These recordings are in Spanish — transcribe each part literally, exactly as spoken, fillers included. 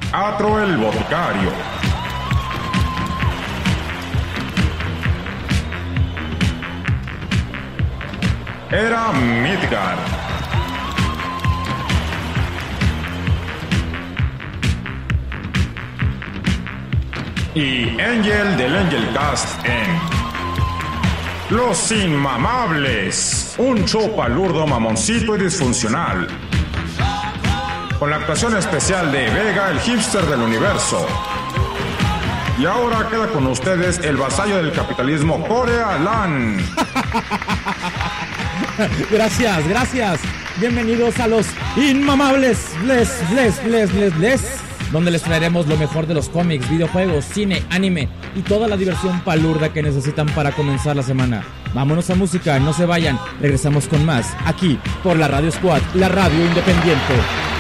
Atro el boticario. Era Midgard. Y Angel del Angel Cast en Los Inmamables, un show palurdo, mamoncito y disfuncional, con la actuación especial de Vega, el hipster del universo. Y ahora queda con ustedes el vasallo del capitalismo, Core Alan. Gracias, gracias. Bienvenidos a Los Inmamables, les, les, les, les, les, donde les traeremos lo mejor de los cómics, videojuegos, cine, anime y toda la diversión palurda que necesitan para comenzar la semana. Vámonos a música, no se vayan, regresamos con más, aquí por la Radio Squad, la radio independiente.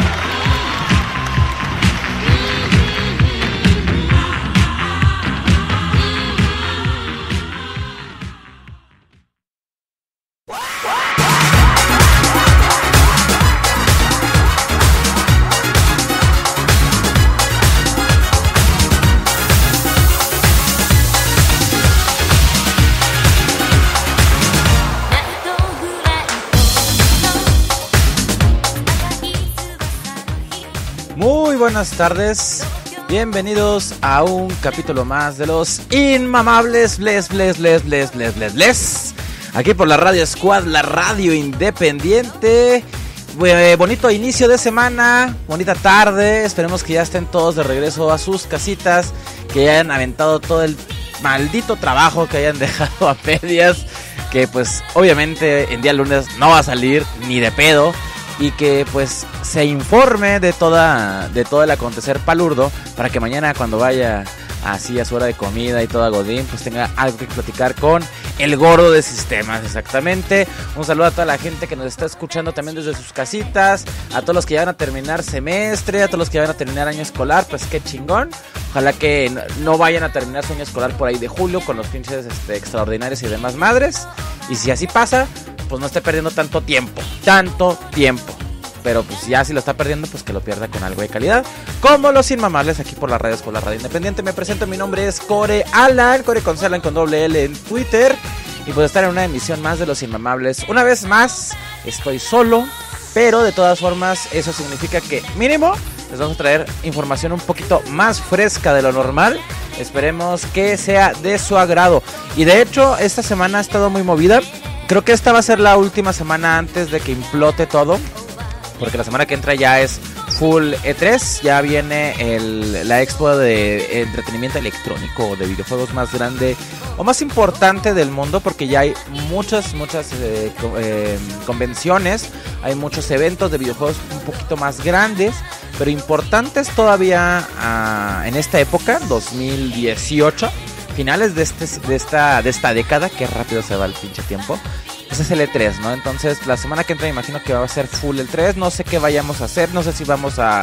Buenas tardes, bienvenidos a un capítulo más de Los Inmamables, les, les, les, les, les, les, les, aquí por la Radio Squad, la radio independiente. Eh, bonito inicio de semana, bonita tarde, esperemos que ya estén todos de regreso a sus casitas, que hayan aventado todo el maldito trabajo que hayan dejado a medias, que pues obviamente en día lunes no va a salir ni de pedo. Y que pues se informe de toda de todo el acontecer palurdo, para que mañana cuando vaya así a su hora de comida y toda godín, pues tenga algo que platicar con el gordo de sistemas, exactamente. Un saludo a toda la gente que nos está escuchando también desde sus casitas, a todos los que ya van a terminar semestre, a todos los que ya van a terminar año escolar, pues qué chingón. Ojalá que no vayan a terminar su año escolar por ahí de julio con los pinches este, extraordinarios y demás madres. Y si así pasa, pues no esté perdiendo tanto tiempo, tanto tiempo. Pero pues ya si lo está perdiendo, pues que lo pierda con algo de calidad, como Los Inmamables aquí por la radio, con la radio independiente. Me presento, mi nombre es Core Alan, Core con Alan con doble L en Twitter. Y puedo estar en una emisión más de Los Inmamables. Una vez más, estoy solo, pero de todas formas eso significa que mínimo les vamos a traer información un poquito más fresca de lo normal. Esperemos que sea de su agrado. Y de hecho, esta semana ha estado muy movida. Creo que esta va a ser la última semana antes de que implote todo, porque la semana que entra ya es full E tres, ya viene el, la expo de entretenimiento electrónico, de videojuegos más grande o más importante del mundo, porque ya hay muchas, muchas eh, eh, convenciones, hay muchos eventos de videojuegos un poquito más grandes, pero importantes todavía uh, en esta época, dos mil dieciocho, finales de, este, de, esta, de esta década, que rápido se va el pinche tiempo. Pues es el E tres, ¿no? Entonces la semana que entra me imagino que va a ser full el tres. No sé qué vayamos a hacer, no sé si vamos a,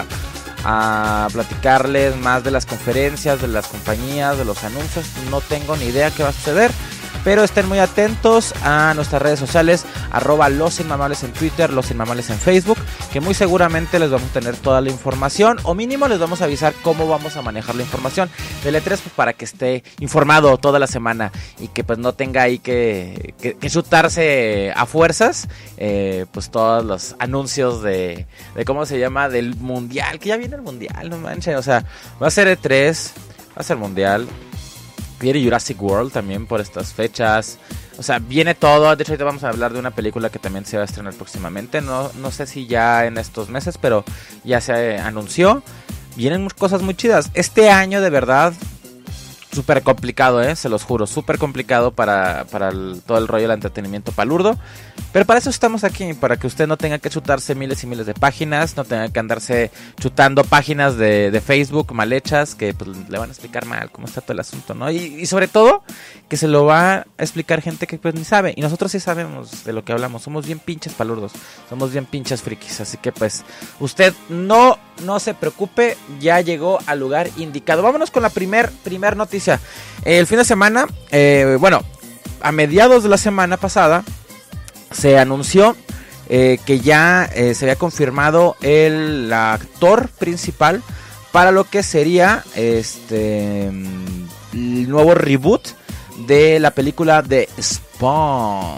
a platicarles más de las conferencias, de las compañías, de los anuncios. No tengo ni idea qué va a suceder, pero estén muy atentos a nuestras redes sociales, arroba Los Inmamables en Twitter, Los Inmamables en Facebook, que muy seguramente les vamos a tener toda la información, o mínimo les vamos a avisar cómo vamos a manejar la información del E tres, pues, para que esté informado toda la semana y que pues no tenga ahí que, que, que chutarse a fuerzas eh, pues todos los anuncios de, de cómo se llama, del mundial, que ya viene el mundial, no manches, o sea, va a ser E tres, va a ser mundial. Viene Jurassic World también por estas fechas. O sea, viene todo. De hecho, ahorita vamos a hablar de una película que también se va a estrenar próximamente. No, no sé si ya en estos meses, pero ya se anunció. Vienen cosas muy chidas. Este año, de verdad, súper complicado, ¿eh? Se los juro, súper complicado para, para el, todo el rollo del entretenimiento palurdo. Pero para eso estamos aquí, para que usted no tenga que chutarse miles y miles de páginas, no tenga que andarse chutando páginas de, de Facebook mal hechas, que pues, le van a explicar mal cómo está todo el asunto, ¿no? Y, y sobre todo, que se lo va a explicar gente que pues ni sabe. Y nosotros sí sabemos de lo que hablamos, somos bien pinches palurdos, somos bien pinches frikis. Así que pues, usted no, no se preocupe, ya llegó al lugar indicado. Vámonos con la primer, primer noticia. El fin de semana, eh, bueno, a mediados de la semana pasada, se anunció eh, que ya eh, se había confirmado el actor principal para lo que sería este el nuevo reboot de la película de Spawn.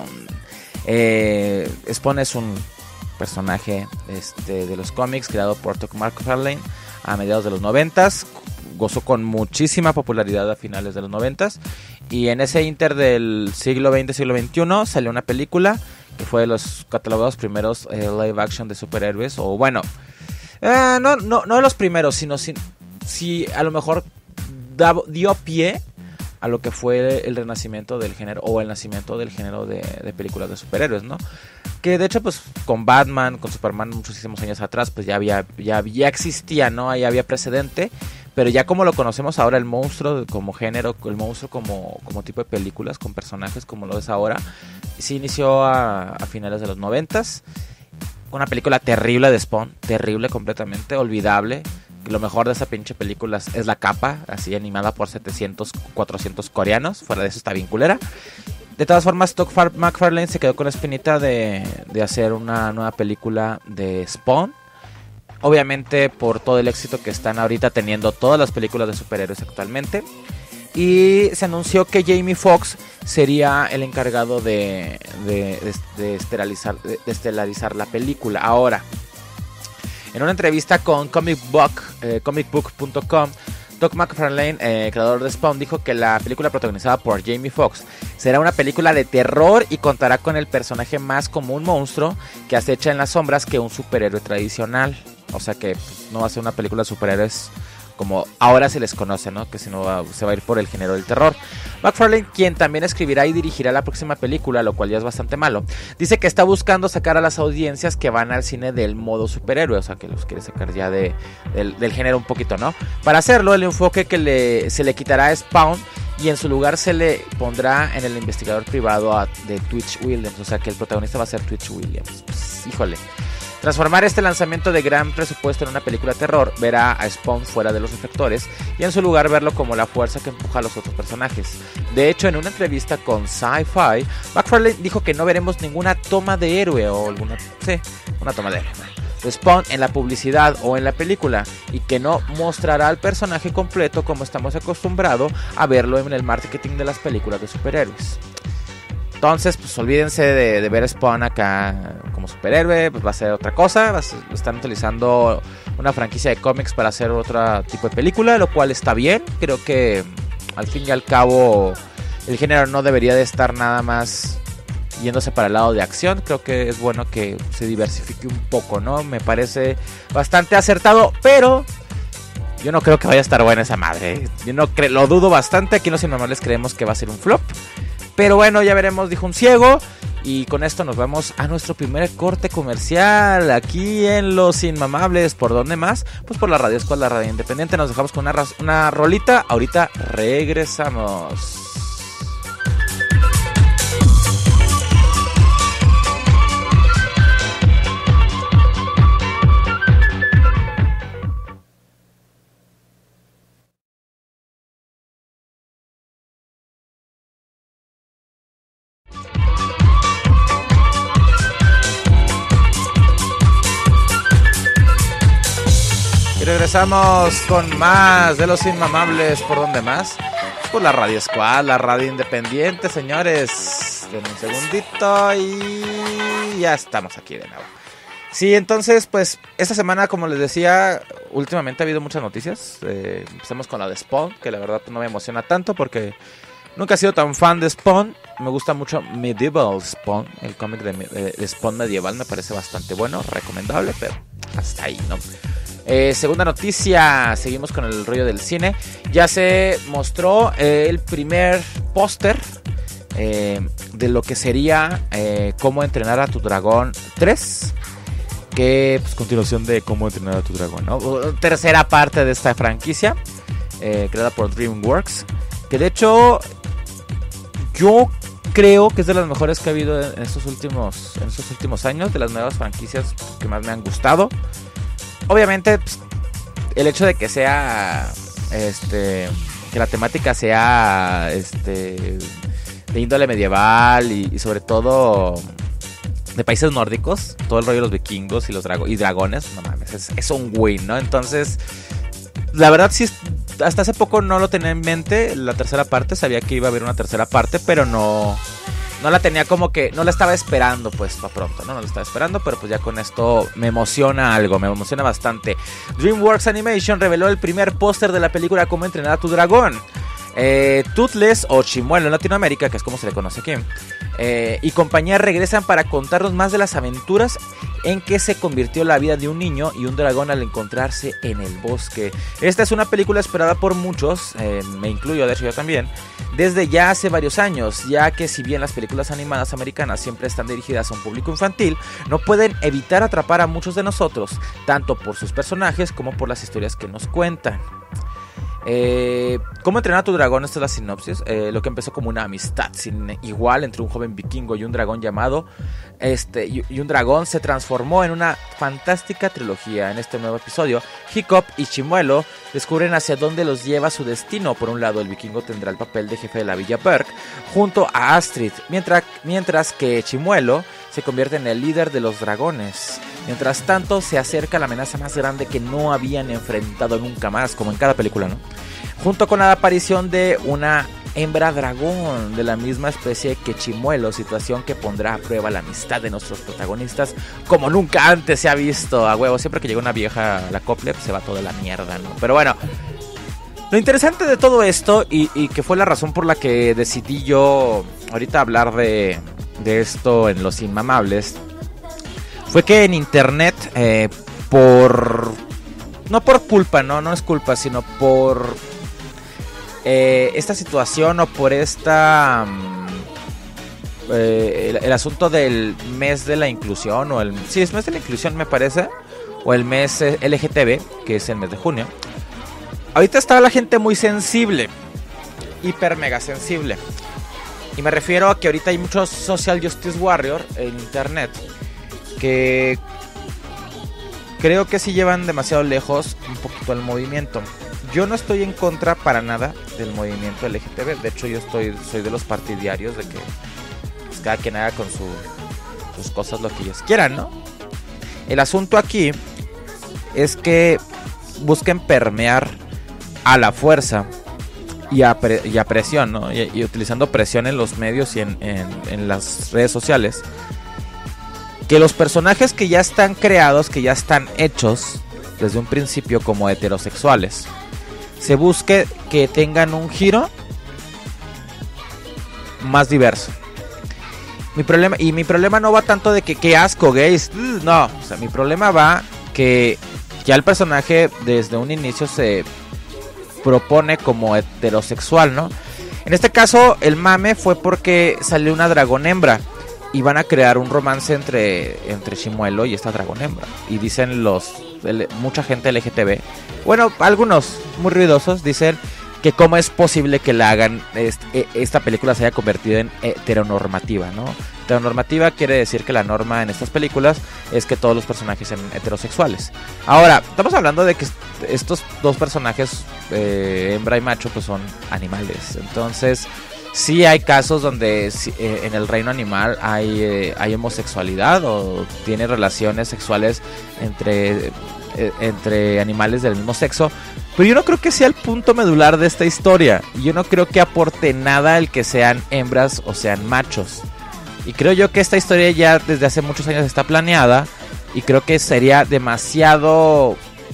Eh, Spawn es un personaje este, de los cómics creado por Todd McFarlane a mediados de los noventas. Gozó con muchísima popularidad a finales de los noventas. Y en ese inter del siglo veinte, siglo veintiuno salió una película que fue de los catalogados primeros eh, live action de superhéroes. O bueno, eh, no, no, no de los primeros, sino si, si a lo mejor da, dio pie a lo que fue el renacimiento del género o el nacimiento del género de, de películas de superhéroes, ¿no? Que de hecho pues con Batman, con Superman muchísimos años atrás pues ya había ya, ya existía, ¿no? Ahí había precedente, pero ya como lo conocemos ahora el monstruo como género, el monstruo como, como tipo de películas con personajes como lo es ahora, se inició a, a finales de los noventas. Una película terrible de Spawn, terrible completamente, olvidable. Lo mejor de esa pinche película es la capa, así animada por setecientos, cuatrocientos coreanos. Fuera de eso está bien culera. De todas formas, Todd McFarlane se quedó con la espinita de, de hacer una nueva película de Spawn. Obviamente por todo el éxito que están ahorita teniendo todas las películas de superhéroes actualmente. Y se anunció que Jamie Foxx sería el encargado de, de, de, de, estelarizar, de, de estelarizar la película. Ahora, en una entrevista con Comic Book, eh, comic book punto com, Todd McFarlane, eh, creador de Spawn, dijo que la película protagonizada por Jamie Foxx será una película de terror y contará con el personaje más como un monstruo que acecha en las sombras que un superhéroe tradicional. O sea que pues, no va a ser una película de superhéroes como ahora se les conoce, ¿no? Que si no va, se va a ir por el género del terror. McFarlane, quien también escribirá y dirigirá la próxima película, lo cual ya es bastante malo, dice que está buscando sacar a las audiencias que van al cine del modo superhéroe, o sea que los quiere sacar ya de, del, del género un poquito, ¿no? Para hacerlo, el enfoque que le, se le quitará a Spawn y en su lugar se le pondrá en el investigador privado a, de Twitch Williams, o sea que el protagonista va a ser Twitch Williams. Pues, híjole. Transformar este lanzamiento de gran presupuesto en una película de terror verá a Spawn fuera de los reflectores y en su lugar verlo como la fuerza que empuja a los otros personajes. De hecho, en una entrevista con Sci-Fi, McFarlane dijo que no veremos ninguna toma de héroe o alguna, sí, una toma de héroe de Spawn en la publicidad o en la película y que no mostrará al personaje completo como estamos acostumbrados a verlo en el marketing de las películas de superhéroes. Entonces, pues olvídense de, de ver Spawn acá como superhéroe, pues va a ser otra cosa. Va a ser, están utilizando una franquicia de cómics para hacer otro tipo de película, lo cual está bien. Creo que al fin y al cabo el género no debería de estar nada más yéndose para el lado de acción. Creo que es bueno que se diversifique un poco, ¿no? Me parece bastante acertado, pero yo no creo que vaya a estar buena esa madre. Yo no cre- lo dudo bastante. Aquí en Los Inmamables creemos que va a ser un flop. Pero bueno, ya veremos, dijo un ciego. Y con esto nos vamos a nuestro primer corte comercial aquí en Los Inmamables. ¿Por dónde más? Pues por la Radio Escuela, la radio independiente. Nos dejamos con una, una rolita. Ahorita regresamos. Regresamos con más de Los Inmamables. ¿Por dónde más? Por la Radio Squad, la radio independiente, señores. Denme un segundito y ya estamos aquí de nuevo. Sí, entonces, pues, esta semana, como les decía, últimamente ha habido muchas noticias. Eh, empecemos con la de Spawn, que la verdad no me emociona tanto porque nunca he sido tan fan de Spawn. Me gusta mucho Medieval Spawn, el cómic de, de, de Spawn medieval, me parece bastante bueno, recomendable, pero hasta ahí, ¿no? Eh, segunda noticia, seguimos con el rollo del cine. Ya se mostró eh, el primer póster eh, de lo que sería eh, Cómo entrenar a tu dragón tres. Que pues continuación de Cómo entrenar a tu dragón, ¿no? Tercera parte de esta franquicia eh, creada por DreamWorks. Que de hecho yo creo que es de las mejores que ha habido en estos últimos, en estos últimos años. De las nuevas franquicias que más me han gustado. Obviamente, pues, el hecho de que sea, este, que la temática sea, este, de índole medieval y, y sobre todo de países nórdicos, todo el rollo de los vikingos y los drago- y dragones, no mames, es, es un win, ¿no? Entonces, la verdad sí, hasta hace poco no lo tenía en mente, la tercera parte, sabía que iba a haber una tercera parte, pero no, no la tenía como que, no la estaba esperando pues para pronto, ¿no? No la estaba esperando, pero pues ya con esto me emociona algo, me emociona bastante. DreamWorks Animation reveló el primer póster de la película Cómo entrenar a tu dragón. Eh, Toothless o Chimuelo en Latinoamérica, que es como se le conoce aquí, eh, y compañía regresan para contarnos más de las aventuras en que se convirtió la vida de un niño y un dragón al encontrarse en el bosque. Esta es una película esperada por muchos, eh, me incluyo, de hecho yo también, desde ya hace varios años, ya que si bien las películas animadas americanas siempre están dirigidas a un público infantil, no pueden evitar atrapar a muchos de nosotros, tanto por sus personajes como por las historias que nos cuentan. Eh, ¿Cómo entrenar a tu dragón? Esta es la sinopsis. Eh, lo que empezó como una amistad sin igual entre un joven vikingo y un dragón llamado este y, y un dragón se transformó en una fantástica trilogía. En este nuevo episodio, Hiccup y Chimuelo descubren hacia dónde los lleva su destino. Por un lado, el vikingo tendrá el papel de jefe de la Villa Berk junto a Astrid, mientras, mientras que Chimuelo se convierte en el líder de los dragones. Mientras tanto, se acerca la amenaza más grande que no habían enfrentado nunca más, como en cada película, ¿no? Junto con la aparición de una hembra dragón de la misma especie que Chimuelo, situación que pondrá a prueba la amistad de nuestros protagonistas como nunca antes se ha visto. A huevo, siempre que llega una vieja a la acople, se va toda la mierda, ¿no? Pero bueno, lo interesante de todo esto, y, y que fue la razón por la que decidí yo ahorita hablar de, de esto en Los Inmamables, fue que en internet, eh, por... no por culpa, no, no es culpa, sino por eh, esta situación o por esta... Um, eh, el, el asunto del mes de la inclusión, o el... sí, es mes de la inclusión me parece, o el mes L G T B, que es el mes de junio. Ahorita está la gente muy sensible, hiper mega sensible. Y me refiero a que ahorita hay muchos social justice warrior en internet que creo que sí llevan demasiado lejos un poquito el movimiento. Yo no estoy en contra para nada del movimiento L G T B. De hecho, yo estoy soy de los partidarios de que pues, cada quien haga con su, sus cosas lo que ellos quieran, ¿no? El asunto aquí es que busquen permear a la fuerza y a, pre, y a presión, ¿no? Y, y utilizando presión en los medios y en, en, en las redes sociales, que los personajes que ya están creados, que ya están hechos desde un principio como heterosexuales, se busque que tengan un giro más diverso. Mi problema, y mi problema no va tanto de que qué asco gays, no, o sea, mi problema va que ya el personaje desde un inicio se propone como heterosexual, ¿no? En este caso el mame fue porque salió una dragón hembra y van a crear un romance entre, entre Chimuelo y esta dragón hembra. Y dicen los el, mucha gente L G T B, bueno, algunos muy ruidosos, dicen que cómo es posible que la hagan este, esta película se haya convertido en heteronormativa, ¿no? Heteronormativa quiere decir que la norma en estas películas es que todos los personajes sean heterosexuales. Ahora, estamos hablando de que estos dos personajes, eh, hembra y macho, pues son animales. Entonces, sí hay casos donde eh, en el reino animal hay, eh, hay homosexualidad o tiene relaciones sexuales entre, eh, entre animales del mismo sexo. Pero yo no creo que sea el punto medular de esta historia. Yo no creo que aporte nada el que sean hembras o sean machos. Y creo yo que esta historia ya desde hace muchos años está planeada. Y creo que sería demasiado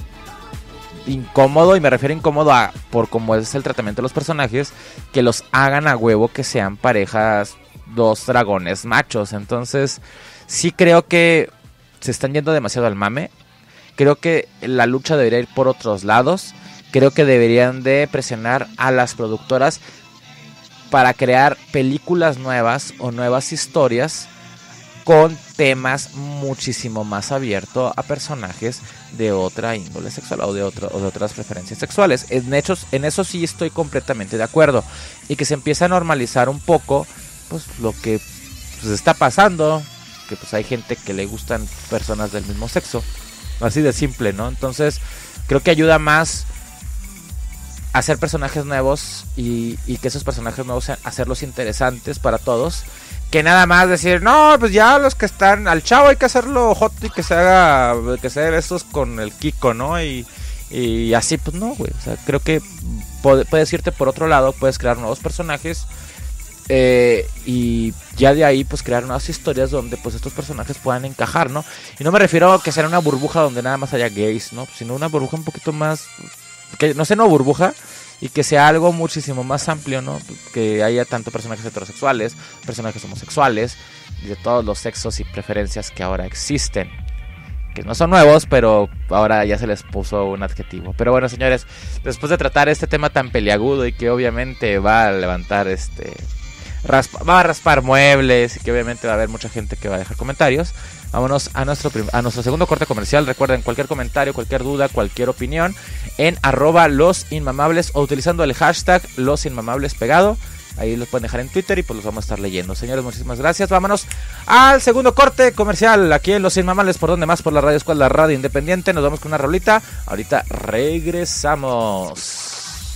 incómodo, y me refiero a incómodo a por cómo es el tratamiento de los personajes, que los hagan a huevo que sean parejas, dos dragones machos. Entonces sí creo que se están yendo demasiado al mame. Creo que la lucha debería ir por otros lados. Creo que deberían de presionar a las productoras para crear películas nuevas o nuevas historias con temas muchísimo más abiertos a personajes de otra índole sexual o de, otro, o de otras preferencias sexuales. En, hechos, en eso sí estoy completamente de acuerdo. Y que se empiece a normalizar un poco pues lo que pues, está pasando, que pues hay gente que le gustan personas del mismo sexo, así de simple, ¿no? Entonces creo que ayuda más hacer personajes nuevos y, y que esos personajes nuevos hacerlos interesantes para todos, que nada más decir, no, pues ya los que están al chavo hay que hacerlo hot y que se haga, que se dé besos con el Kiko, ¿no? Y, Y así, pues no, güey. O sea, creo que puedes irte por otro lado, puedes crear nuevos personajes. Eh, y ya de ahí pues crear nuevas historias donde pues estos personajes puedan encajar, ¿no? Y no me refiero a que sea una burbuja donde nada más haya gays, ¿no? Sino una burbuja un poquito más, que no sea una burbuja, y que sea algo muchísimo más amplio, ¿no? Que haya tanto personajes heterosexuales, personajes homosexuales, y de todos los sexos y preferencias que ahora existen, que no son nuevos, pero ahora ya se les puso un adjetivo. Pero bueno, señores, después de tratar este tema tan peliagudo y que obviamente va a levantar este... Raspa, va a raspar muebles y que obviamente va a haber mucha gente que va a dejar comentarios, vámonos a nuestro, prim- a nuestro segundo corte comercial. Recuerden, cualquier comentario, cualquier duda, cualquier opinión en arroba los inmamables o utilizando el hashtag los inmamables pegado. Ahí los pueden dejar en Twitter y pues los vamos a estar leyendo. Señores, muchísimas gracias. Vámonos al segundo corte comercial aquí en Los Inmamables. ¿Por dónde más? Por la Radio Escuela, la radio independiente. Nos vamos con una rolita. Ahorita regresamos.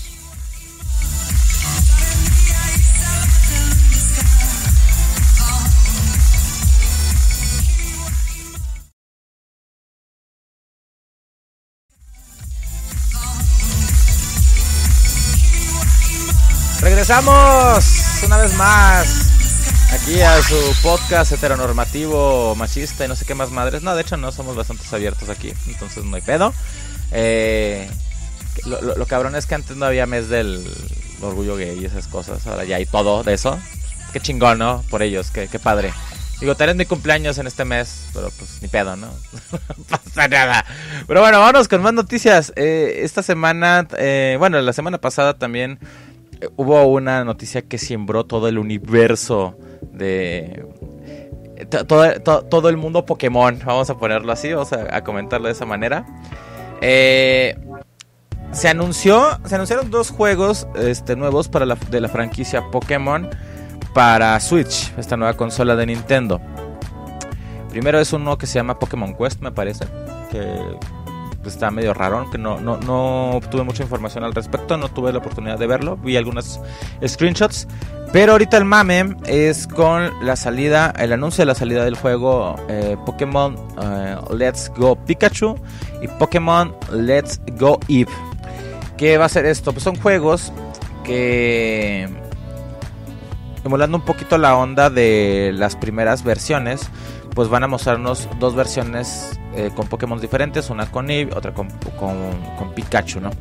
Regresamos una vez más aquí a su podcast heteronormativo, machista y no sé qué más madres. No, de hecho no, somos bastante abiertos aquí, entonces no hay pedo. Eh, lo, lo, lo cabrón es que antes no había mes del orgullo gay y esas cosas. Ahora ya hay todo de eso. Qué chingón, ¿no? Por ellos, qué, qué padre. Digo, tenés mi cumpleaños en este mes, pero pues ni pedo, ¿no? No pasa nada. Pero bueno, vámonos con más noticias. Eh, esta semana, eh, bueno, la semana pasada también eh, hubo una noticia que sembró todo el universo de... Todo, todo, todo el mundo Pokémon, vamos a ponerlo así, vamos a, a comentarlo de esa manera. Eh... Se anunció, se anunciaron dos juegos este, nuevos para la, de la franquicia Pokémon para Switch, esta nueva consola de Nintendo. Primero es uno que se llama Pokémon Quest, me parece, que está medio raro, que no, no, no obtuve mucha información al respecto, no tuve la oportunidad de verlo, vi algunos screenshots, pero ahorita el mame es con la salida, el anuncio de la salida del juego eh, Pokémon eh, Let's Go Pikachu y Pokémon Let's Go Eevee. ¿Qué va a ser esto? Pues son juegos que, emulando un poquito la onda de las primeras versiones, pues van a mostrarnos dos versiones eh, con Pokémon diferentes, una con Eevee, otra con, con, con Pikachu, ¿no?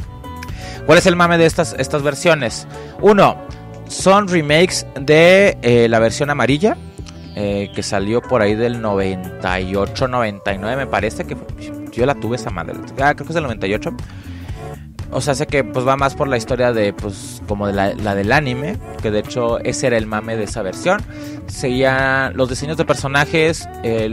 ¿Cuál es el mame de estas, estas versiones? Uno, son remakes de eh, la versión amarilla, eh, que salió por ahí del noventa y ocho, noventa y nueve, me parece, que fue, yo la tuve esa madre, ah, creo que es del noventa y ocho. O sea, sé que pues va más por la historia de, pues, como de la, la del anime, que de hecho ese era el mame de esa versión. Seguían los diseños de personajes,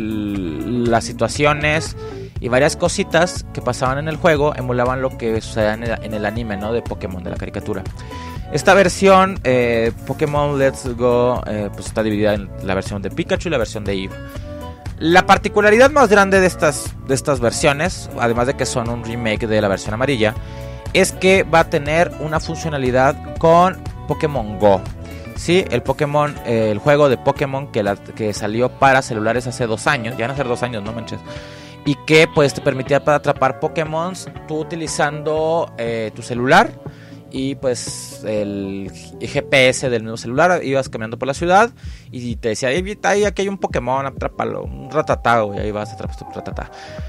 el, las situaciones y varias cositas que pasaban en el juego, emulaban lo que sucedía en el, en el anime, ¿no? De Pokémon, de la caricatura. Esta versión, eh, Pokémon Let's Go, eh, pues está dividida en la versión de Pikachu y la versión de Eevee. La particularidad más grande de estas, de estas versiones, además de que son un remake de la versión amarilla, es que va a tener una funcionalidad con Pokémon Go. Sí, el Pokémon, eh, el juego de Pokémon que, la, que salió para celulares hace dos años, ya no hace dos años, no manches, y que pues te permitía para atrapar Pokémon tú utilizando eh, tu celular y pues el G P S del mismo celular. Ibas caminando por la ciudad y te decía, ahí, ahí aquí hay un Pokémon, atrápalo, un Rattata, y ahí vas a atrapar tu Rattata.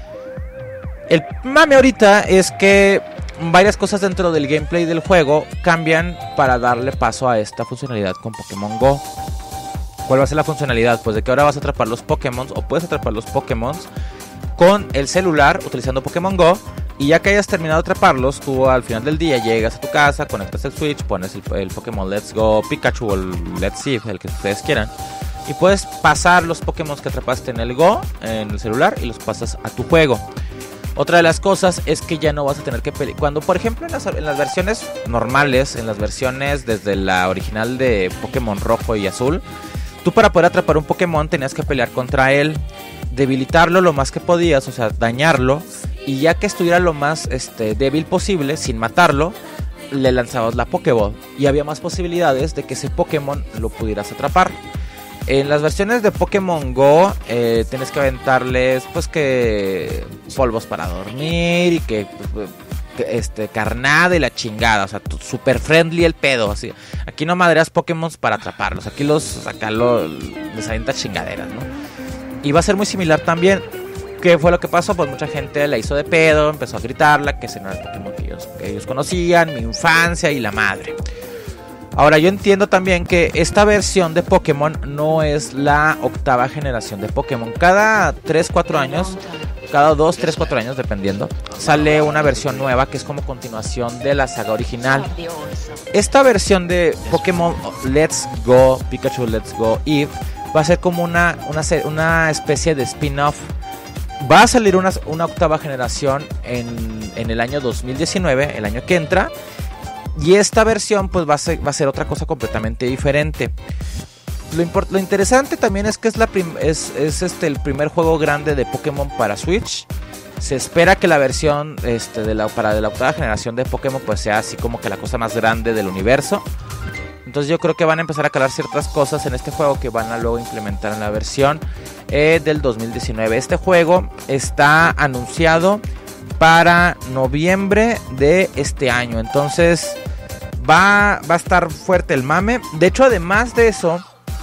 El mame ahorita es que varias cosas dentro del gameplay del juego cambian para darle paso a esta funcionalidad con Pokémon Go. ¿Cuál va a ser la funcionalidad? Pues de que ahora vas a atrapar los Pokémon, o puedes atrapar los Pokémon con el celular utilizando Pokémon Go. Y ya que hayas terminado de atraparlos, tú al final del día llegas a tu casa, conectas el Switch, pones el, el Pokémon Let's Go Pikachu o el Let's Eevee, el que ustedes quieran, y puedes pasar los Pokémon que atrapaste en el Go, en el celular, y los pasas a tu juego. Otra de las cosas es que ya no vas a tener que pelear. Cuando, por ejemplo, en las, en las versiones normales, en las versiones desde la original de Pokémon Rojo y Azul, tú para poder atrapar un Pokémon tenías que pelear contra él, debilitarlo lo más que podías, o sea, dañarlo, y ya que estuviera lo más este, débil posible, sin matarlo, le lanzabas la Pokéball, y había más posibilidades de que ese Pokémon lo pudieras atrapar. En las versiones de Pokémon Go eh, tienes que aventarles pues que polvos para dormir y que pues, este, carnada y la chingada, o sea, super friendly el pedo, así. Aquí no madreas Pokémon para atraparlos, aquí los, acá lo, les avientas chingaderas, ¿no? Y va a ser muy similar también. ¿Qué fue lo que pasó? Pues mucha gente la hizo de pedo, empezó a gritarla, que ese no era el Pokémon que ellos, que ellos conocían, mi infancia y la madre. Ahora, yo entiendo también que esta versión de Pokémon no es la octava generación de Pokémon. Cada tres, cuatro años, cada dos, tres, cuatro años, dependiendo, sale una versión nueva que es como continuación de la saga original. Esta versión de Pokémon Let's Go, Pikachu Let's Go Eve, va a ser como una, una, una especie de spin-off. Va a salir una, una octava generación en, en el año dos mil diecinueve, el año que entra. Y esta versión pues va a ser, va a ser otra cosa completamente diferente. Lo, import, lo interesante también es que es, la prim, es, es este, el primer juego grande de Pokémon para Switch. Se espera que la versión este, de la, para de la octava generación de Pokémon pues sea así como que la cosa más grande del universo. Entonces yo creo que van a empezar a calar ciertas cosas en este juego que van a luego implementar en la versión eh, del dos mil diecinueve. Este juego está anunciado para noviembre de este año. Entonces va, va a estar fuerte el mame. De hecho, además de eso,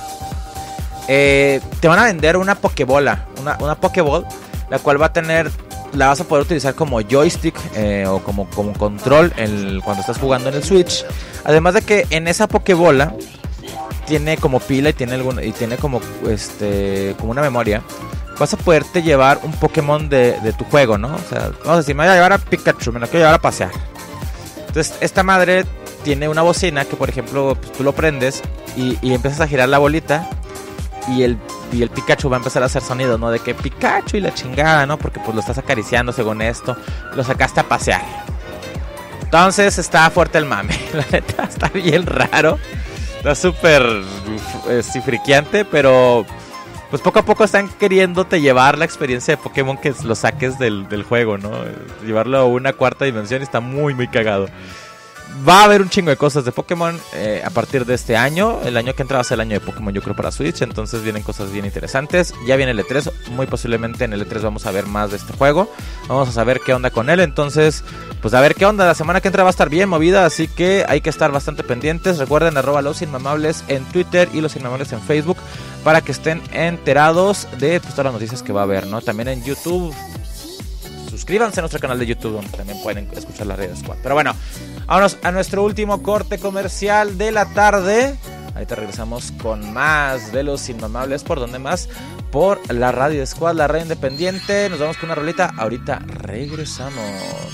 eh, te van a vender una Pokébola, una, una Pokéball, la cual va a tener, la vas a poder utilizar como joystick eh, o como, como control en, cuando estás jugando en el Switch. Además de que en esa Pokébola tiene como pila y tiene, algún, y tiene como, este, como una memoria. Vas a poderte llevar un Pokémon de, de tu juego, ¿no? O sea, vamos a decir, me voy a llevar a Pikachu, me lo quiero llevar a pasear. Entonces, esta madre tiene una bocina que, por ejemplo, pues, tú lo prendes y, y empiezas a girar la bolita y el, y el Pikachu va a empezar a hacer sonido, ¿no? De que Pikachu y la chingada, ¿no? Porque pues lo estás acariciando según esto, lo sacaste a pasear. Entonces, está fuerte el mame. La neta, está bien raro. Está súper eh, friqueante, pero pues poco a poco están queriéndote llevar la experiencia de Pokémon que lo saques del, del juego, ¿no? Llevarlo a una cuarta dimensión y está muy, muy cagado. Va a haber un chingo de cosas de Pokémon eh, a partir de este año. El año que entra va a ser el año de Pokémon, yo creo, para Switch. Entonces vienen cosas bien interesantes. Ya viene el E tres. Muy posiblemente en el E tres vamos a ver más de este juego. Vamos a saber qué onda con él. Entonces, pues a ver qué onda. La semana que entra va a estar bien movida, así que hay que estar bastante pendientes. Recuerden, arroba los inmamables en Twitter y los inmamables en Facebook, para que estén enterados de pues, todas las noticias que va a haber, ¿no? También en YouTube. Suscríbanse a nuestro canal de YouTube, donde también pueden escuchar la Radio Squad. Pero bueno, vámonos a nuestro último corte comercial de la tarde. Ahorita regresamos con más de los inmamables. ¿Por dónde más? Por la Radio Squad, la radio independiente. Nos vamos con una rolita. Ahorita regresamos.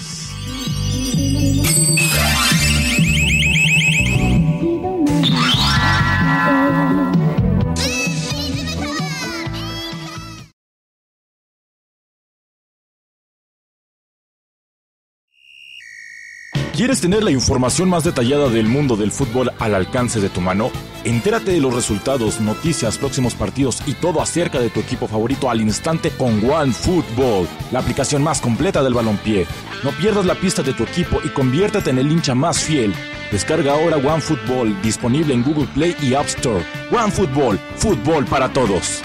¿Quieres tener la información más detallada del mundo del fútbol al alcance de tu mano? Entérate de los resultados, noticias, próximos partidos y todo acerca de tu equipo favorito al instante con OneFootball, la aplicación más completa del balompié. No pierdas la pista de tu equipo y conviértete en el hincha más fiel. Descarga ahora OneFootball, disponible en Google Play y App Store. OneFootball, fútbol para todos.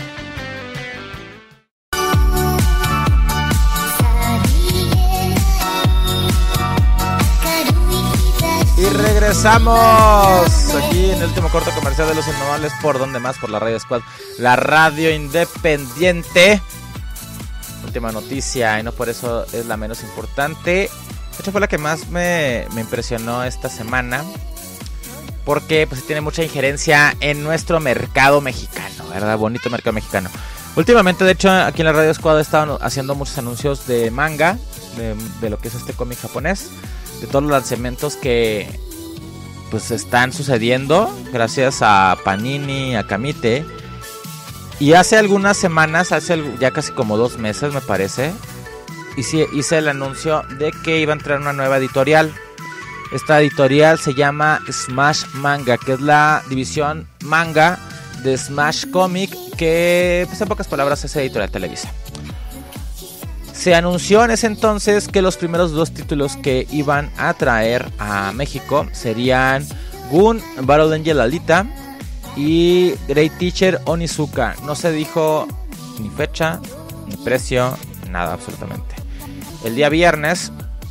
Y regresamos aquí en el último corte comercial de los inmamables. ¿Por dónde más? Por la Radio Squad, la radio independiente. Última noticia, y no por eso es la menos importante. De hecho fue la que más me, me impresionó esta semana, porque pues tiene mucha injerencia en nuestro mercado mexicano, ¿verdad? Bonito mercado mexicano. Últimamente, de hecho, aquí en la Radio Squad estaban haciendo muchos anuncios de manga, de, de lo que es este cómic japonés, de todos los lanzamientos que pues están sucediendo gracias a Panini, a Kamite. Y hace algunas semanas, hace ya casi como dos meses me parece, hice, hice el anuncio de que iba a entrar una nueva editorial. Esta editorial se llama Smash Manga, que es la división manga de Smash Comic, que pues en pocas palabras es Editorial Televisa. Se anunció en ese entonces que los primeros dos títulos que iban a traer a México serían Gun Battle Angel Alita y Great Teacher Onizuka. No se dijo ni fecha, ni precio, nada absolutamente. El día viernes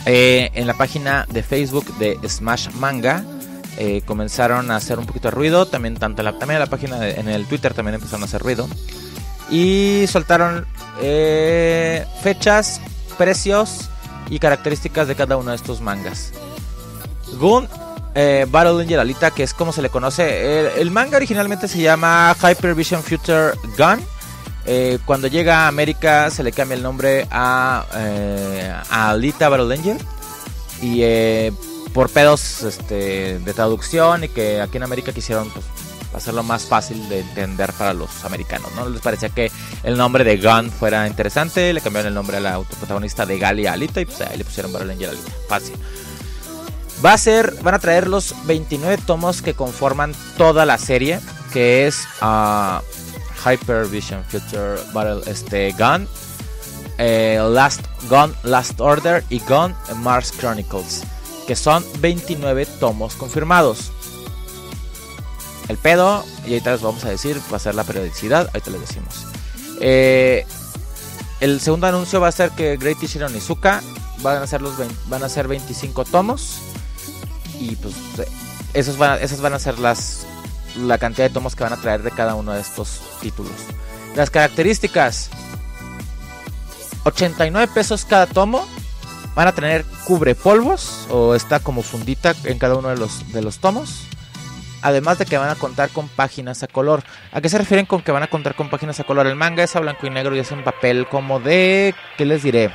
eh, en la página de Facebook de Smash Manga eh, comenzaron a hacer un poquito de ruido. También tanto en la, también en la página de, en el Twitter también empezaron a hacer ruido. Y soltaron eh, fechas, precios y características de cada uno de estos mangas. Gun eh, Battle Angel Alita, que es como se le conoce. El, el manga originalmente se llama Hyper Vision Future Gun. Eh, cuando llega a América se le cambia el nombre a, eh, a Alita Battle Angel. Y eh, por pedos este, de traducción y que aquí en América quisieron pues, hacerlo más fácil de entender para los americanos, ¿no? Les parecía que el nombre de Gun fuera interesante. Le cambiaron el nombre a la autoprotagonista de Gali a Alita y pues ahí le pusieron Battle Angel Alita. Fácil. Va a ser, van a traer los veintinueve tomos que conforman toda la serie, que es uh, Hyper Vision Future Battle este, Gun, eh, Last Gun Last Order y Gun Mars Chronicles, que son veintinueve tomos confirmados. El pedo, y ahorita les vamos a decir, va a ser la periodicidad, ahorita les decimos. Eh, el segundo anuncio va a ser que Great Teacher Onizuka van a ser los veinte, van a ser veinticinco tomos. Y pues esos van, esas van a ser las la cantidad de tomos que van a traer de cada uno de estos títulos. Las características: ochenta y nueve pesos cada tomo. Van a tener cubrepolvos o está como fundita en cada uno de los, de los tomos. Además de que van a contar con páginas a color. ¿A qué se refieren con que van a contar con páginas a color? El manga es a blanco y negro y es en papel como de... ¿qué les diré?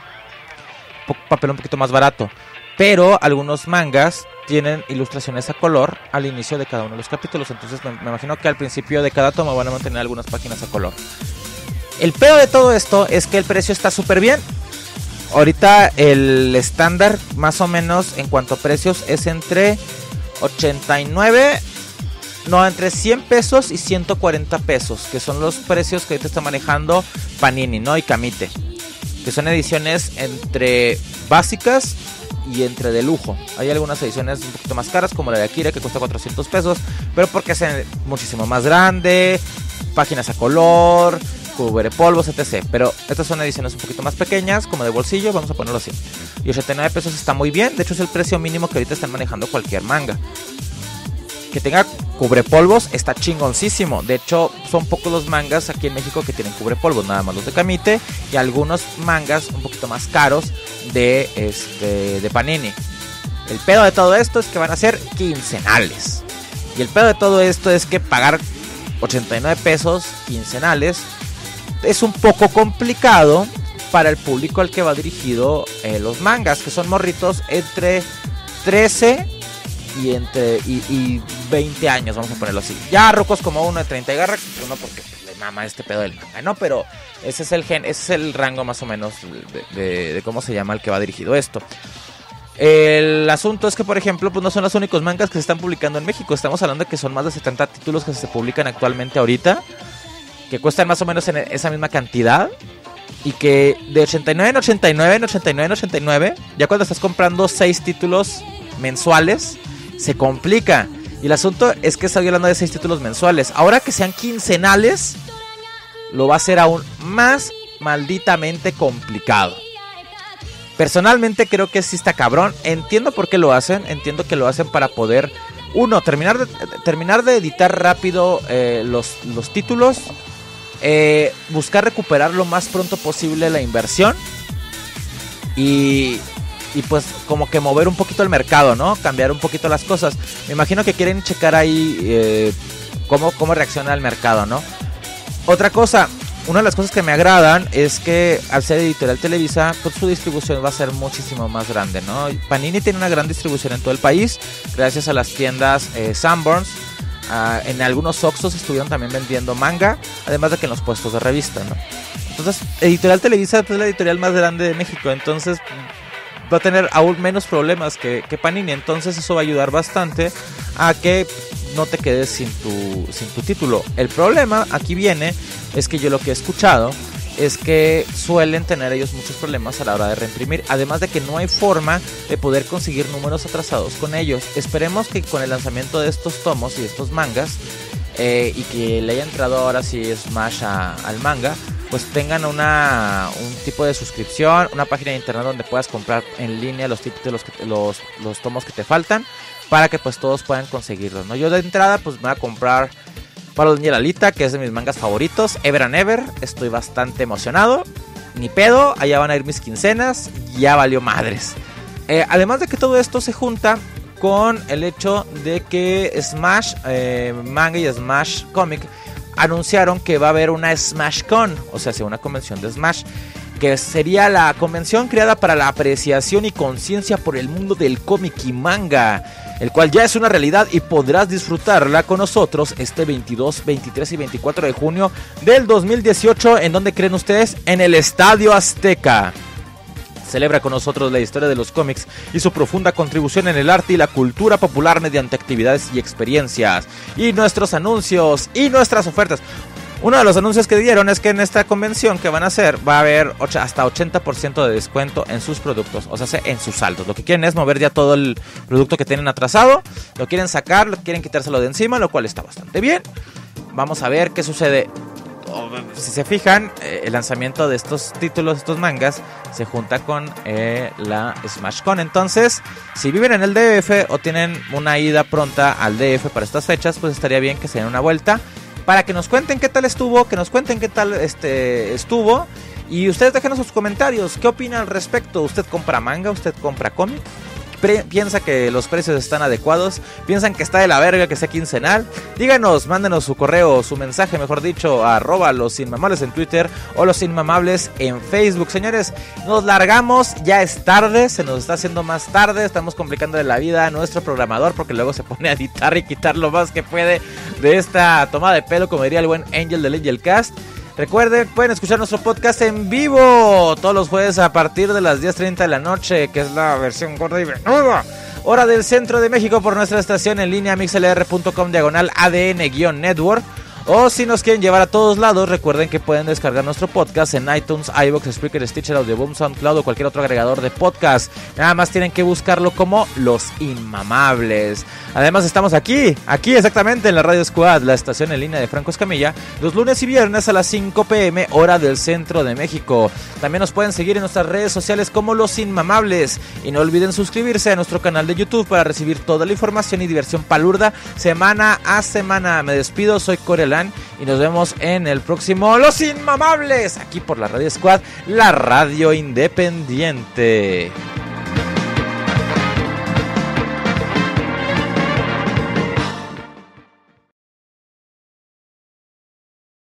Papel un poquito más barato. Pero algunos mangas tienen ilustraciones a color al inicio de cada uno de los capítulos. Entonces me, me imagino que al principio de cada toma van a mantener algunas páginas a color. El peor de todo esto es que el precio está súper bien. Ahorita el estándar más o menos en cuanto a precios es entre ochenta y nueve, no, entre cien pesos y ciento cuarenta pesos, que son los precios que ahorita está manejando Panini, ¿no? Y Kamite, que son ediciones entre básicas y entre de lujo. Hay algunas ediciones un poquito más caras, como la de Akira, que cuesta cuatrocientos pesos, pero porque es muchísimo más grande, páginas a color, cubre polvos, etcétera. Pero estas son ediciones un poquito más pequeñas, como de bolsillo, vamos a ponerlo así. Y ochenta y nueve pesos está muy bien, de hecho es el precio mínimo que ahorita están manejando cualquier manga. Que tenga cubrepolvos está chingoncísimo. De hecho, son pocos los mangas aquí en México que tienen cubrepolvos, nada más los de Kamite y algunos mangas un poquito más caros de, este, de Panini. El pedo de todo esto es que van a ser quincenales. Y el pedo de todo esto es que pagar ochenta y nueve pesos quincenales es un poco complicado para el público al que va dirigido eh, los mangas, que son morritos entre trece y entre y, y veinte años, vamos a ponerlo así. Ya rucos como uno de treinta y garra, pero no porque le mama este pedo del manga, no, pero ese es el gen, ese es el rango más o menos de, de, de cómo se llama el que va dirigido esto. El asunto es que, por ejemplo, pues no son los únicos mangas que se están publicando en México. Estamos hablando de que son más de setenta títulos que se publican actualmente ahorita, que cuestan más o menos en esa misma cantidad. Y que de ochenta y nueve en ochenta y nueve en ochenta y nueve en ochenta y nueve, ya cuando estás comprando seis títulos mensuales, se complica. Y el asunto es que estoy hablando de seis títulos mensuales. Ahora que sean quincenales, lo va a hacer aún más malditamente complicado. Personalmente creo que sí está cabrón. Entiendo por qué lo hacen. Entiendo que lo hacen para poder, uno, terminar de, terminar de editar rápido eh, los, los títulos. Eh, buscar recuperar lo más pronto posible la inversión. Y, y pues como que mover un poquito el mercado, ¿no? Cambiar un poquito las cosas. Me imagino que quieren checar ahí eh, cómo, cómo reacciona el mercado, ¿no? Otra cosa, una de las cosas que me agradan es que al ser Editorial Televisa, pues su distribución va a ser muchísimo más grande, ¿no? Panini tiene una gran distribución en todo el país, gracias a las tiendas eh, Sanborns. Uh, en algunos Oxxos estuvieron también vendiendo manga, además de que en los puestos de revista, ¿no? Entonces, Editorial Televisa es la editorial más grande de México, entonces va a tener aún menos problemas que, que Panini. Entonces eso va a ayudar bastante a que no te quedes sin tu, sin tu título. El problema aquí viene, es que yo lo que he escuchado es que suelen tener ellos muchos problemas a la hora de reimprimir, además de que no hay forma de poder conseguir números atrasados con ellos. Esperemos que con el lanzamiento de estos tomos y de estos mangas, eh, y que le haya entrado ahora sí Smash a, al manga, pues tengan una un tipo de suscripción, una página de internet donde puedas comprar en línea los títulos, que, los, los tomos que te faltan, para que pues todos puedan conseguirlos, ¿no? Yo de entrada pues me voy a comprar Paro de Angel Alita, que es de mis mangas favoritos, Ever and Ever, estoy bastante emocionado, ni pedo, allá van a ir mis quincenas, ya valió madres. Eh, además de que todo esto se junta con el hecho de que Smash eh, Manga y Smash Comic anunciaron que va a haber una SmashCon, o sea, una convención de Smash, que sería la convención creada para la apreciación y conciencia por el mundo del cómic y manga, el cual ya es una realidad y podrás disfrutarla con nosotros este veintidós, veintitrés y veinticuatro de junio del dos mil dieciocho. ¿En dónde creen ustedes? En el Estadio Azteca. Celebra con nosotros la historia de los cómics y su profunda contribución en el arte y la cultura popular mediante actividades y experiencias, y nuestros anuncios y nuestras ofertas. Uno de los anuncios que dieron es que en esta convención que van a hacer va a haber hasta ochenta por ciento de descuento en sus productos, o sea, en sus saldos. Lo que quieren es mover ya todo el producto que tienen atrasado, lo quieren sacar, lo quieren quitárselo de encima, lo cual está bastante bien. Vamos a ver qué sucede. Si se fijan, eh, el lanzamiento de estos títulos, estos mangas, se junta con eh, la SmashCon. Entonces, si viven en el D F o tienen una ida pronta al D F para estas fechas, pues estaría bien que se den una vuelta para que nos cuenten qué tal estuvo, que nos cuenten qué tal este estuvo. Y ustedes déjenos sus comentarios, ¿qué opinan al respecto? ¿Usted compra manga? ¿Usted compra cómic? Pre- piensa que los precios están adecuados, piensan que está de la verga que sea quincenal. Díganos, mándenos su correo, su mensaje, mejor dicho, a arroba los inmamables en Twitter o los inmamables en Facebook. Señores, nos largamos, ya es tarde, se nos está haciendo más tarde, estamos complicando la vida a nuestro programador porque luego se pone a editar y quitar lo más que puede de esta tomada de pelo, como diría el buen Angel del Angel Cast. Recuerden, pueden escuchar nuestro podcast en vivo todos los jueves a partir de las diez treinta de la noche, que es la versión gorda y venuda, hora del centro de México, por nuestra estación en línea mixlr.com diagonal ADN-network. O si nos quieren llevar a todos lados, recuerden que pueden descargar nuestro podcast en iTunes, iVoox, Spreaker, Stitcher, Audioboom, SoundCloud o cualquier otro agregador de podcast. Nada más tienen que buscarlo como Los Inmamables. Además estamos aquí, aquí exactamente en la Radio Squad, la estación en línea de Franco Escamilla, los lunes y viernes a las cinco pm, hora del centro de México. También nos pueden seguir en nuestras redes sociales como Los Inmamables. Y no olviden suscribirse a nuestro canal de YouTube para recibir toda la información y diversión palurda semana a semana. Me despido, soy Corelán y nos vemos en el próximo Los Inmamables, aquí por la Radio Squad, la radio independiente.